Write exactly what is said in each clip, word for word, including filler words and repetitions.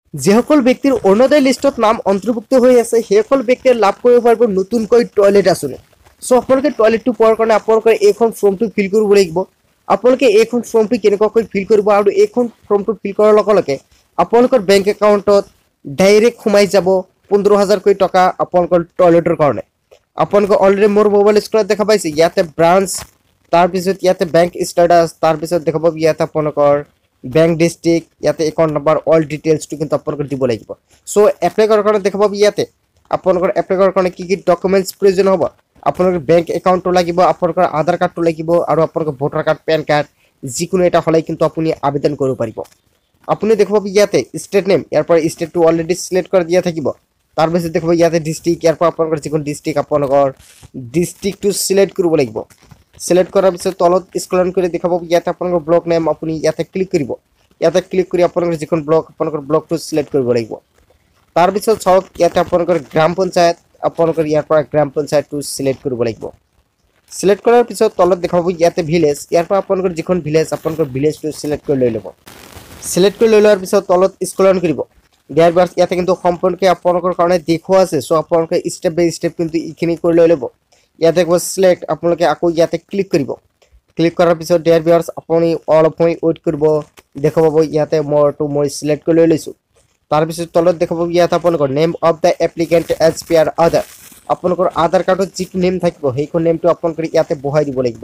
যিসকল ব্যক্তিৰ অৰুণোদয় লিষ্টত নাম অন্তৰ্ভুক্ত হৈ আছে সেইসকল ব্যক্তিয়ে লাভ কৰিব পাৰিব নতুনকৈ টয়লেট আঁচনি। সো আপোনালোকে টয়লেটটো পোৱাৰ কাৰণে আপোনালোকে এইখন ফৰ্মটো ফিল কৰিব লাগিব। আপোনালোকে এইখন ফৰ্মটো কেনেকুৱাকৈ ফিল কৰিব আৰু এইখন ফৰ্মটো ফিল কৰাৰ লগে লগে আপোনালোকৰ বেংক একাউণ্টত ডাইৰেক্ট সোমাই যাব পোন্ধৰ হাজাৰকৈ টকা আপোনালোকৰ টয়লেটৰ কাৰণে। আপোনালোকে অলৰেডি মোৰ মোবাইল স্ক্ৰীনত দেখা পাইছে ইয়াতে ব্ৰাঞ্চ, তাৰপিছত ইয়াতে বেংক ষ্টেটাছ, তাৰপিছত দেখা পাব ইয়াতে আপোনালোকৰ বেংক ডিস্ট্ৰিক্ট, ইয়াতে একাউণ্ট নাম্বাৰ, অল ডিটেইলছটো কিন্তু আপোনালোকে দিব লাগিব। সো এপ্লাই কৰাৰ কাৰণে দেখা পাব ইয়াতে আপোনালোকৰ এপ্লাই কৰাৰ কাৰণে কি কি ডকুমেণ্টছ প্ৰয়োজন হ'ব। আপোনালোকৰ বেংক একাউণ্টটো লাগিব, আপোনালোকৰ আধাৰ কাৰ্ডটো লাগিব আৰু আপোনালোকৰ ভোটাৰ কাৰ্ড, পেন কাৰ্ড যিকোনো এটা হ'লে কিন্তু আপুনি আবেদন কৰিব পাৰিব। আপুনি দেখা পাব ইয়াতে ষ্টেট নেম, ইয়াৰ পৰা ষ্টেটটো অলৰেডি চিলেক্ট কৰি দিয়া থাকিব। তাৰপিছত দেখা পাব ইয়াতে ডিস্ট্ৰিক্ট, ইয়াৰ পৰা আপোনালোকৰ যিকোনো ডিস্ট্ৰিক্ট আপোনালোকৰ ডিস্ট্ৰিক্টটো চিলেক্ট কৰিব লাগিব। সিলেক্ট কৰাৰ পিছত তলত স্ক্ৰল কৰি দেখা পাব ইয়াতে আপোনালোকৰ ব্লক নেম, আপুনি ইয়াতে ক্লিক কৰিব। ইয়াতে ক্লিক কৰি আপোনালোকৰ যিখন ব্লক আপোনালোকৰ ব্লকটো সিলেক্ট কৰিব লাগিব। তাৰপিছত চাওক ইয়াতে আপোনালোকৰ গ্ৰাম পঞ্চায়ত, আপোনালোকৰ ইয়াৰ পৰা গ্ৰাম পঞ্চায়তটো সিলেক্ট কৰিব লাগিব। সিলেক্ট কৰাৰ পিছত তলত দেখা পাব ইয়াতে ভিলেজ, ইয়াৰ পৰা আপোনালোকৰ যিখন ভিলেজ আপোনালোকৰ ভিলেজটো সিলেক্ট কৰি লৈ ল'ব। সিলেক্ট কৰি লৈ লোৱাৰ পিছত তলত স্ক্ৰল কৰিব। দিয়াৰ পিছত ইয়াতে কিন্তু সম্পূৰ্ণকৈ আপোনালোকৰ কাৰণে দেখুওৱা আছে। সো আপোনালোকে ষ্টেপ বাই ষ্টেপ কিন্তু এইখিনি কৰি লৈ ল'ব। ইয়াতে গৈ সিলেক্ট আপোনালোকে আকৌ ইয়াতে ক্লিক কৰিব। ক্লিক কৰাৰ পিছত ডিয়াৰ ভিউয়াৰ্স আপুনি অলপ সময় ৱেইট কৰিব। দেখা পাব ইয়াতে মোৰটো মই সিলেক্ট কৰি লৈ লৈছোঁ। তাৰপিছত তলত দেখা পাব ইয়াতে আপোনালোকৰ name of the applicant as per Aadhaar, আপোনালোকৰ আধাৰ কাৰ্ডত যিটো নেম থাকিব সেইখন নেমটো আপোনালোকে ইয়াতে বহাই দিব লাগিব।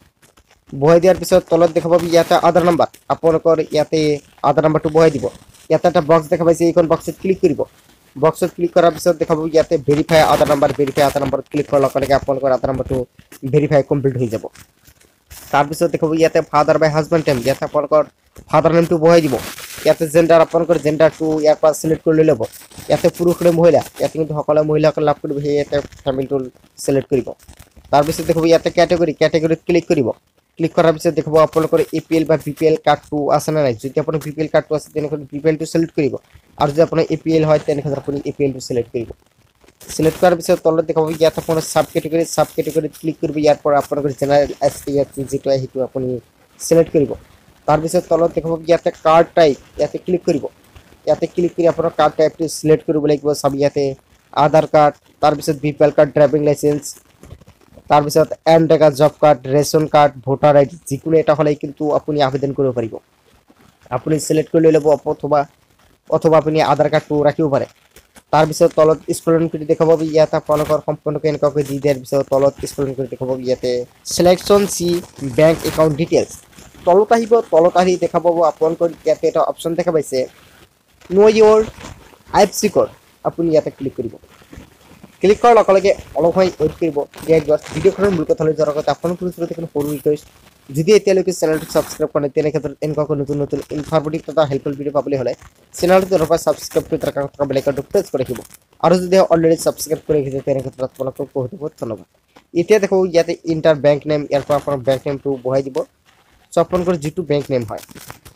বহাই দিয়াৰ পিছত তলত দেখা পাব ইয়াতে আধাৰ নাম্বাৰ, আপোনালোকৰ ইয়াতে আধাৰ নাম্বাৰটো বহাই দিব। ইয়াতে এটা বক্স দেখা পাইছে, এইখন বক্সত ক্লিক কৰিব। বক্সত ক্লিক কৰাৰ পিছত দেখা পাব ইয়াতে verify Aadhaar number, verify Aadhaar নাম্বাৰত ক্লিক কৰাৰ লগে লগে আপোনালোকৰ আধাৰ নাম্বাৰটো ভেৰিফাই কমপ্লিট হৈ যাব। তাৰপিছত দেখা পাব ইয়াতে ফাদাৰ বাই হাজবেণ্ড নেম, ইয়াতে আপোনালোকৰ ফাদাৰ নেমটো বহাই দিব। ইয়াতে জেণ্ডাৰ আপোনালোকৰ জেণ্ডাৰটো ইয়াৰ পৰা চিলেক্ট কৰি লৈ ল'ব। ইয়াতে পুৰুষ নে মহিলা, ইয়াতে কিন্তু সকলো মহিলাসকলে লাভ কৰিব, সেয়ে ইয়াতে ফেমিলিটো চিলেক্ট কৰিব। তাৰপিছত দেখাব ইয়াতে কেটেগৰী, কেটেগৰীত ক্লিক কৰিব। ক্লিক কৰাৰ পিছত দেখাব আপোনালোকৰ এ পি এল বা বি পি এল কাৰ্ডটো আছে নে নাই। যদি আপোনাৰ বি পি এল কাৰ্ডটো আছে তেনেহ'লে বি পি এলটো চিলেক্ট কৰিব, আৰু যদি আপোনাৰ এ পি এল হয় তেনেহ'লে আপুনি এ পি এলটো চিলেক্ট কৰিব। সিলেক্ট কৰাৰ পিছত তলত দেখাব ইয়াত আপোনাৰ সাব কেটেগৰী, সাব কেটেগৰীত ক্লিক কৰিব। ইয়াৰ পৰা আপোনালোকৰ জেনেৰেল এছ টি এছ যিটো সেইটো আপুনি সিলেক্ট কৰিব। তাৰপিছত তলত দেখাব ইয়াতে কাৰ্ড টাইপ, ইয়াতে ক্লিক কৰিব। ইয়াতে ক্লিক কৰি আপোনাৰ কাৰ্ড টাইপটো সিলেক্ট কৰিব লাগিব। সব ইয়াতে আধাৰ কাৰ্ড, তাৰপিছত B P L card, driving licence, তাৰপিছত NREGA job card, ration card, voter I D যিকোনো এটা হ'লে কিন্তু আপুনি আবেদন কৰিব পাৰিব। আপুনি সিলেক্ট কৰি লৈ ল'ব, অথবা অথবা আপুনি আধাৰ কাৰ্ডটো ৰাখিব পাৰে। তাৰপিছত তলত স্ক্ৰল কৰি দেখা পাব ইয়াতে আপোনালোকৰ সম্পূৰ্ণকৈ এনেকুৱাকৈ দি দিয়াৰ পিছত তলত স্ক্ৰল কৰি দেখা পাব ইয়াতে চিলেকশ্যন চি বেংক একাউণ্ট ডিটেইলছ। তলত আহিব, তলত আহি দেখা পাব আপোনালোকৰ ইয়াতে এটা অপশ্যন দেখা পাইছে know your I F C code, আপুনি ইয়াতে ক্লিক কৰিব। ক্লিক কৰাৰ লগে লগে অলপ সময় ৱেইট কৰিব। ভিডিঅ'খনৰ মূল কথালৈ যোৱাৰ আগতে আপোনালোকৰ ওচৰত এখন সৰু ৰিকুৱেষ্ট, যদি এতিয়ালৈকে চেনেলটো ছাবস্ক্ৰাইব কৰা নাই তেনে ক্ষেত্ৰত এনেকুৱাকৈ নতুন নতুন ইনফৰ্মেটিভ তথা হেল্পফুল ভিডিঅ' পাবলৈ হ'লে চেনেলটো ধৰক ছাবস্ক্ৰাইব কৰি তাৰ কাষৰ বেল আইকনটো প্ৰেছ কৰি ৰাখিব। আৰু যদি অলৰেডি ছাবস্ক্ৰাইব কৰি ৰাখিছে তেনে ক্ষেত্ৰত আপোনালোকক বহুত বহুত ধন্যবাদ। এতিয়া দেখো ইয়াতে ইণ্টাৰ বেংক নেম, ইয়াৰ পৰা আপোনাৰ বেংক নেমটো বহাই দিব। চ' আপোনালোকৰ যিটো বেংক নেম হয়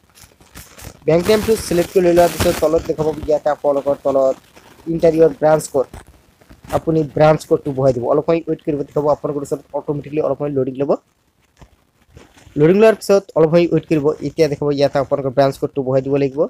বেংক নেমটো সিলেক্ট কৰি লৈ লোৱাৰ পিছত তলত দেখাব ইয়াতে আপোনালোকৰ তলত ইণ্টাৰিয়ৰ ব্ৰাঞ্চ কোড, আপুনি ব্ৰাঞ্চ কোডটো বহাই দিব। অলপ সময় ৱেইট কৰিব, দেখাব আপোনালোকৰ ওচৰত অট'মেটিকলি অলপ সময় লোডিং ল'ব। লোডিং লোৱাৰ পিছত অলপ সময় ৱেইট কৰিব। এতিয়া দেখাব ইয়াতে আপোনালোকৰ ব্ৰাঞ্চ কোডটো বহাই দিব লাগিব।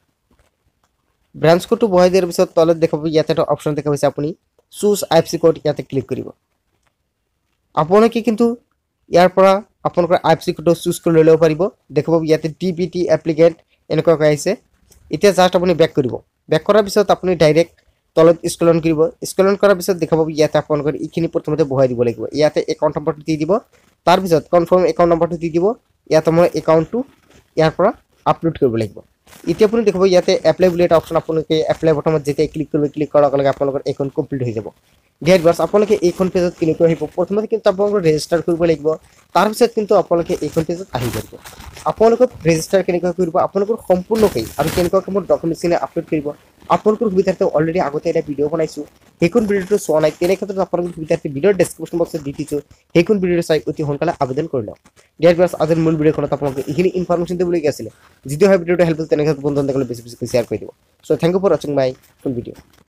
ব্ৰাঞ্চ কোডটো বহাই দিয়াৰ পিছত তলত দেখাব ইয়াতে এটা অপশ্যন দেখা পাইছে, আপুনি choose I F C code, ইয়াতে ক্লিক কৰিব। আপোনালোকে কিন্তু ইয়াৰ পৰা আপোনালোকৰ আই এফ চি কোডটো চুজ কৰি লৈ ল'ব পাৰিব। দেখাব ইয়াতে টি পি টি এপ্লিকেণ্ট এনেকুৱাকৈ আহিছে। এতিয়া জাষ্ট আপুনি বেক কৰিব। বেক কৰাৰ পিছত আপুনি ডাইৰেক্ট তলত স্ক্ৰল কৰিব। স্ক্ৰল কৰাৰ পিছত দেখাব ইয়াতে আপোনালোকৰ এইখিনি প্ৰথমতে বহাই দিব লাগিব। ইয়াতে একাউণ্ট নম্বৰটো দি দিব, তাৰপিছত কনফাৰ্ম একাউণ্ট নম্বৰটো দি দিব। ইয়াতে মই একাউণ্টটো ইয়াৰ পৰা আপলোড কৰিব লাগিব। এতিয়া আপুনি দেখাব ইয়াতে এপ্লাই বুলি এটা অপশ্যন, আপোনালোকে এপ্লাই বটনত যেতিয়া ক্লিক কৰিব, ক্লিক কৰাৰ লগে লগে আপোনালোকৰ একাউণ্ট কমপ্লিট হৈ যাব। গেট বাছ আপোনালোকে এইখন পেজত কেনেকৈ আহিব, প্ৰথমতে কিন্তু আপোনালোকে ৰেজিষ্টাৰ কৰিব লাগিব। তাৰপিছত কিন্তু আপোনালোকে এইখন পেজত আহি যাব। আপোনালোকক ৰেজিষ্টাৰ কেনেকৈ কৰিব, আপোনালোকৰ সম্পূৰ্ণকৈ আৰু কেনেকুৱাকৈ মোৰ ডকুমেণ্টছখিনি আপলোড কৰিব, আপোনালোকৰ সুবিধাৰ্থে অলৰেডি আগতে এটা ভিডিঅ' বনাইছোঁ। সেইখন ভিডিঅ'টো চোৱা নাই তেনে ক্ষেত্ৰত আপোনালোকৰ সুবিধাৰ্থে ভিডিঅ'ৰ ডেছক্ৰিপশ্যন বক্সত দি দিছোঁ, সেইখন ভিডিঅ'টো চাই অতি সোনকালে আবেদন কৰি লওক। গেট বাছ আজিৰ মূল ভিডিঅ'খনত আপোনালোকে এইখিনি ইনফৰ্মেশ্যন দিবলগীয়া আছিলে। যদি হয় ভিডিঅ'টো হেল্পফুল তেনে ক্ষেত্ৰত বন্ধু বান্ধৱীসকলে বেছি বেছি শ্বেয়াৰ কৰি দিব। চ' থেংক ইউ ফৰ ৱাচিং মাই ফুল ভিডিঅ'।